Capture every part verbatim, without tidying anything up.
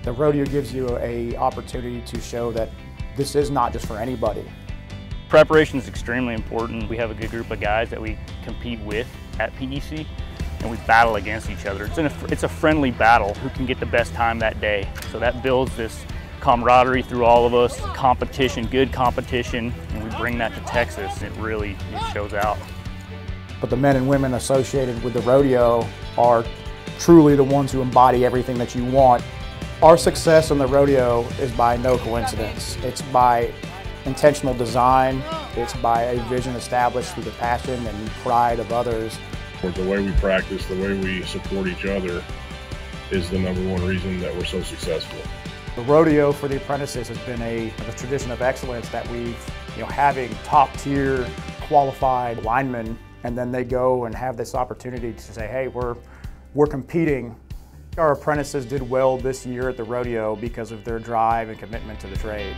The rodeo gives you a opportunity to show that this is not just for anybody. Preparation is extremely important. We have a good group of guys that we compete with at P E C, and we battle against each other. It's, in a, it's a friendly battle, who can get the best time that day. So that builds this camaraderie through all of us, competition, good competition, and we bring that to Texas. It really it shows out. But the men and women associated with the rodeo are truly the ones who embody everything that you want. Our success in the rodeo is by no coincidence. It's by intentional design. It's by a vision established through the passion and pride of others. The way we practice, the way we support each other is the number one reason that we're so successful. The rodeo for the apprentices has been a, a tradition of excellence that we've, you know, having top tier qualified linemen, and then they go and have this opportunity to say, hey, we're, we're competing. Our apprentices did well this year at the rodeo because of their drive and commitment to the trade.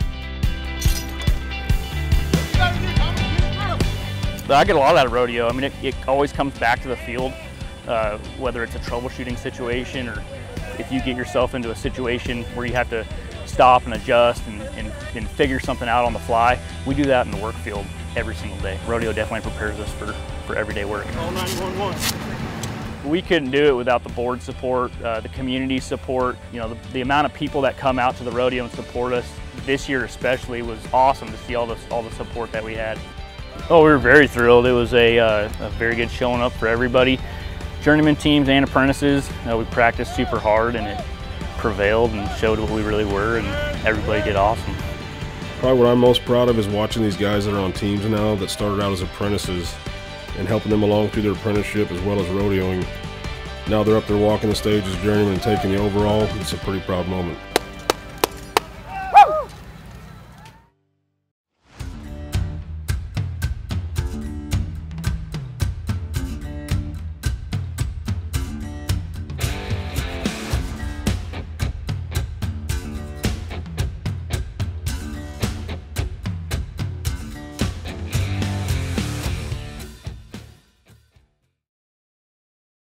I get a lot out of rodeo. I mean, it, it always comes back to the field, uh, whether it's a troubleshooting situation or if you get yourself into a situation where you have to stop and adjust and, and, and figure something out on the fly. We do that in the work field every single day. Rodeo definitely prepares us for, for everyday work. nine one one. We couldn't do it without the board support, uh, the community support. You know, the, the amount of people that come out to the rodeo and support us this year especially was awesome to see all the, all the support that we had. Oh, we were very thrilled. It was a, uh, a very good showing up for everybody. Journeyman teams and apprentices, uh, we practiced super hard and it prevailed and showed what we really were, and everybody did awesome. Probably what I'm most proud of is watching these guys that are on teams now that started out as apprentices and helping them along through their apprenticeship as well as rodeoing. Now they're up there walking the stage as journeymen and taking the overall. It's a pretty proud moment.